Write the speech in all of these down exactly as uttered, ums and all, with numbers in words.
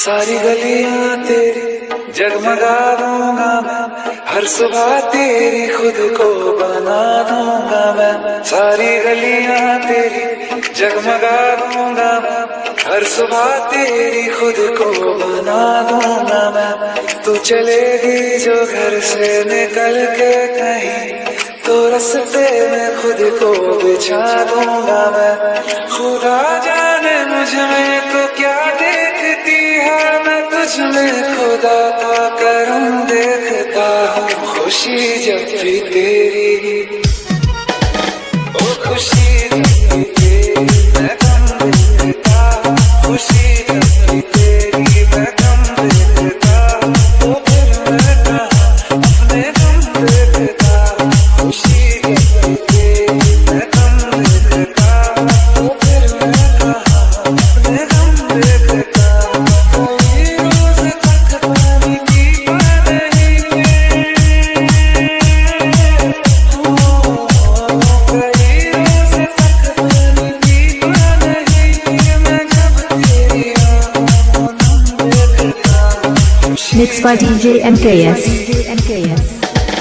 सारी गलियां तेरी जगमगा दूंगा मैं, हर सुबह तेरी खुद को बना दूंगा मैं। सारी गलियां तेरी जगमगा दूंगा मैं, हर सुबह तेरी खुद को बना दूंगा मैं। तू चलेगी जो घर से निकल के कहीं, तो रास्ते में खुद को बिछा दूंगा मैं। खुदा जाने मुझ में तो क्या देखती है, मैं तुझ में खुदा का करम देखता हूँ। खुशी जब भी तेरी, ओ खुशी जब भी तेरी मैं गम देखता हूँ। खुशी जब भी तेरी मैं गम देखता हूँ, तो फिर मैं कहाँ अपने गम देखता हूँ। खुशी जब भी तेरी मैं गम देखता हूँ, तो फिर मैं कहाँ अपने गम देखता हूँ। कई रोज तक पानी पीता नहीं, कई रोज तक पानी पीता नहीं, मैं जब तेरी आँखों में देखता हूँ। Mixed by D J M K S.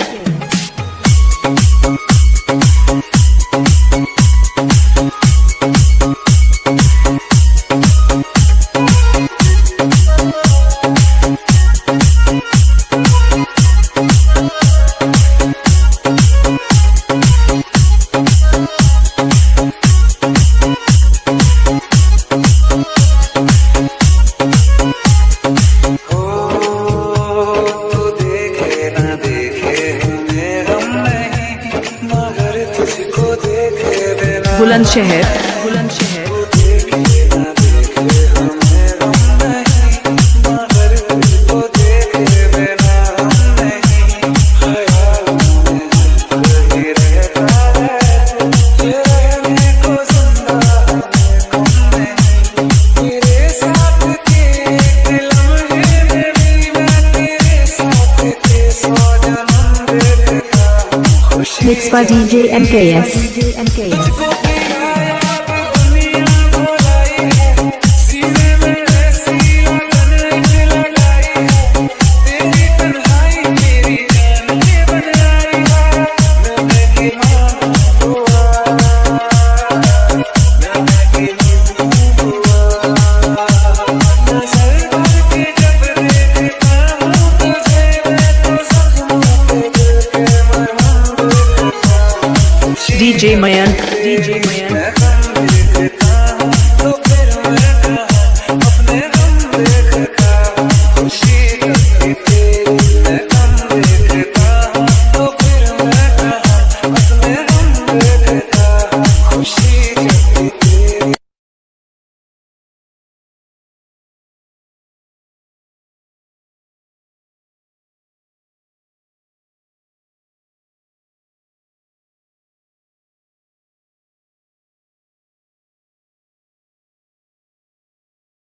Bulandshahr, Bulandshahr. Mixed by D J M K S.